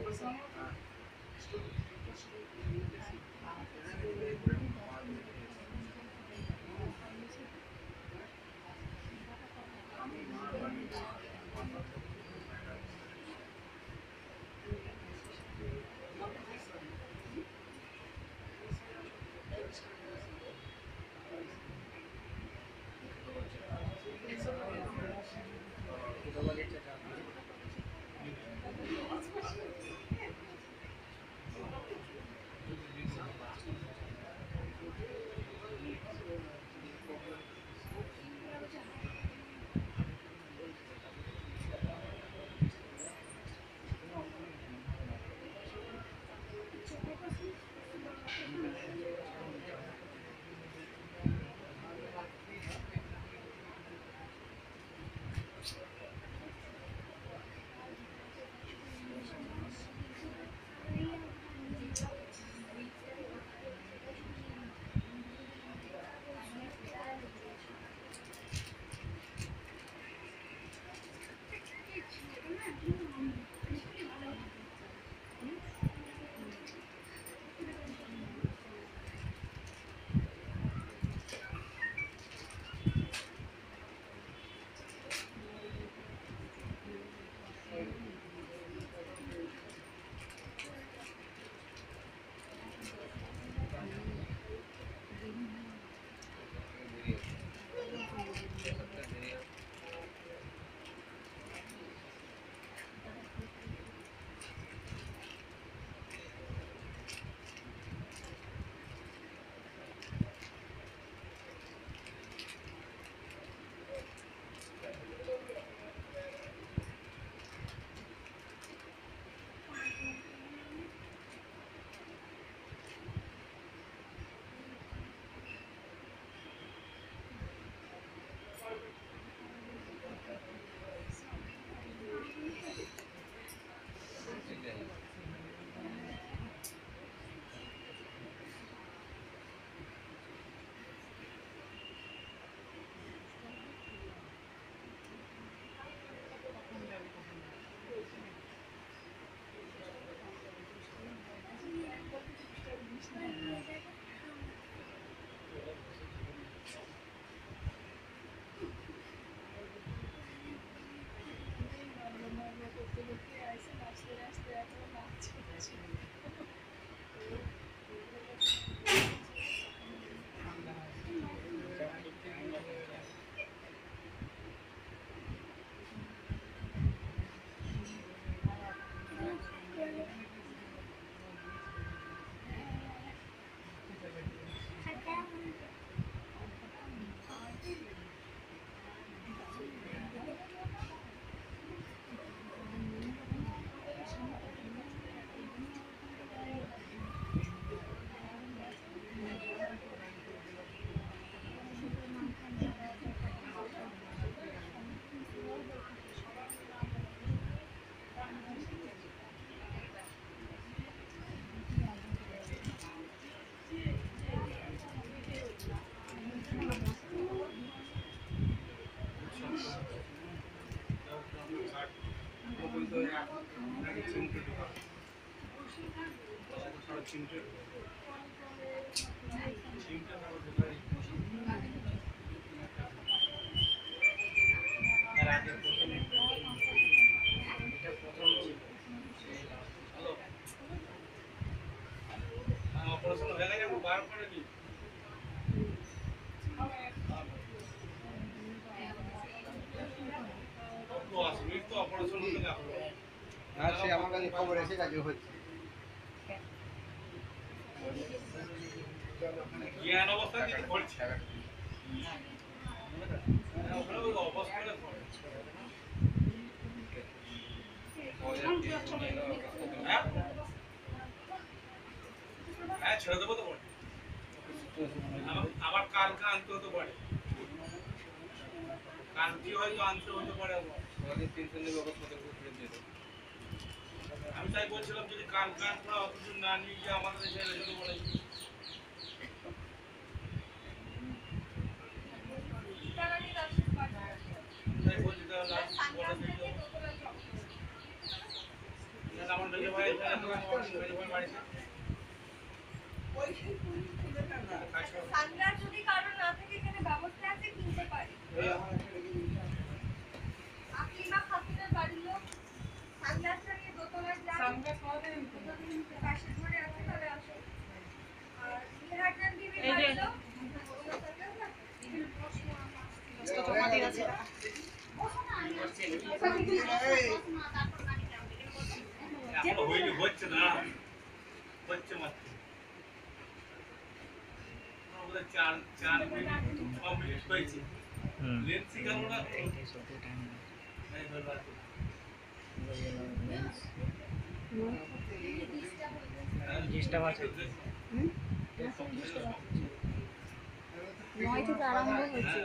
আমার কাছে খবর এসে কাজে হচ্ছে জ্ঞান অবস্থা থেকে পড়ছে হ্যাঁ ছেড়ে দেবো তো আবার কালকে আনতে হতে পারে কালকে হয়তো আনতে হতে পারে আমি তাই বলছিলাম যদি কালকে আনতে অতদিন না নিয়ে গিয়ে আমাদের এসে রেখে বলে তাই বলছি আমার মেজো ভাই বাড়িতে সানগ্লাস যদি কারো না থাকে এখানে ব্যবস্থা আছে কিনতে পারি। আকলিমা খাতুনের বাড়ির লোক সানগ্লাসটা নিয়ে দোতলায় যায়। সানগ্লাস আমাদের পাশে ধরে আছে, তাহলে আসো। আর নিহারজান বিবির বাড়ির লোক তো তোমাদের আছে। এখন হচ্ছে না, হচ্ছে মাত্র চার মিনিট 6 মিনিট হয়েছে। লেন্সই গেল না ডিস্টার্ব আছে। 9 থেকে আরম্ভ হচ্ছে।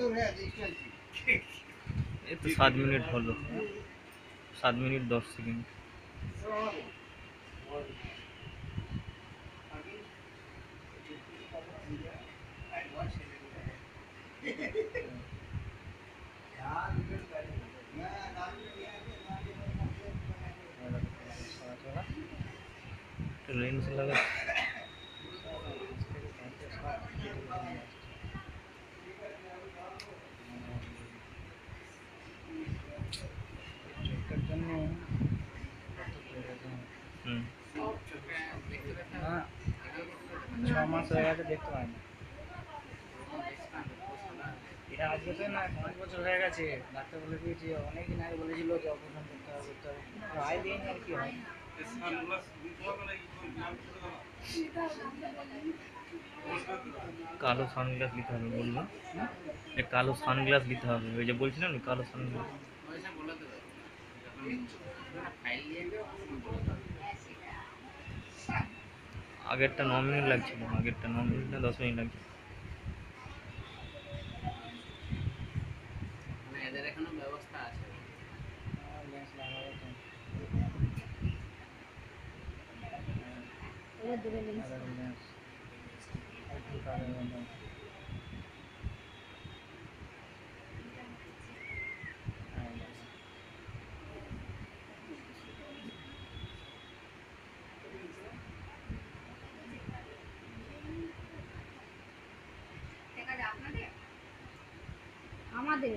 এই তো 7 মিনিট হলো, 7 মিনিট 10 সেকেন্ড। लेंस लगा छः मास हो गए देखते पाई এটা আজকে তো না 5 বছর হয়ে গেছে। ডাক্তার বলে দিয়েছে, অনেকদিন আগে বলেছিল যে অপারেশন করতে হবে করতে হবে, আয় দিন আর কি হয়। কালো সানগ্লাস নিতে হবে বললো, কালো সানগ্লাস নিতে হবে, ওই যে বলছিলাম না কালো সানগ্লাস। আগেরটা 9 মিনিট লাগছিল, আগেরটা 9 মিনিট না 10 মিনিট লাগছিল। এদের এখনো ব্যবস্থা আছে। লেন্স লাগাবো তো, এবার দূরে লেন্স লেন্স একটু কালো না। আমাদের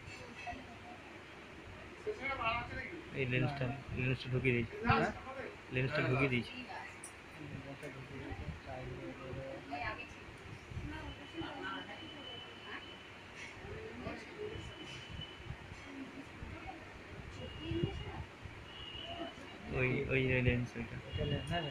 এই লেন্সটা ঢুকিয়ে দিয়েছি, লেন্সটা ঢুকিয়ে দিয়েছি। ওই ওই লেন্স ওইটা হ্যাঁ।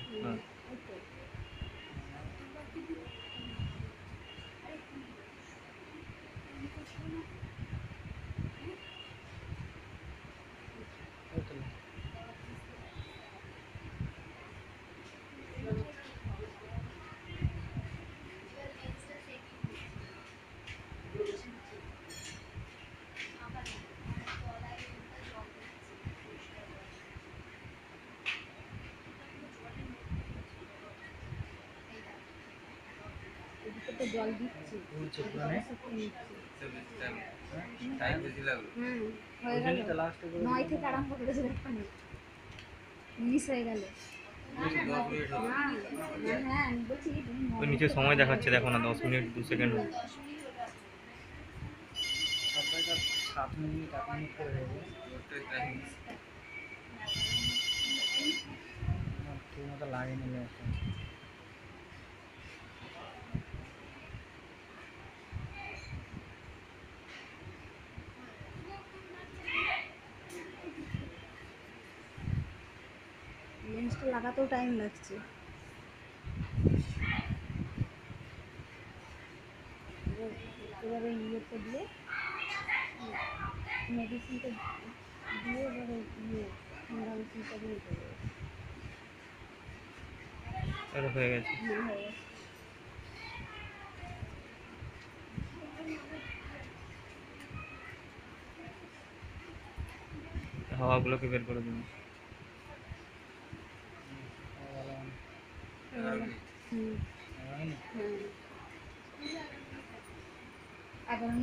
তো জল দিচ্ছি। টাইম বেশি লাগলো। হয়ে গেল। 9 থেকে আরম্ভ করেছে দেখুন, মিস হয়ে গেল। হ্যাঁ বলছি ওই নিচে সময় দেখাচ্ছে, দেখো না 10 মিনিট 2 সেকেন্ড। 7 মিনিট 8 মিনিট করে হবে। ঠিক মতো লাগেনি লেন্সটা। লেন্সটা লাগাতেও টাইম লাগছে। এবারে ইয়েটা দিয়ে মেডিসিনটা দিয়ে এবারে ঠান্ডা মেশিনটা দিয়ে দেবো। এটা হয়ে গেছে। হাওয়াগুলোকে বের করে দিন। এখন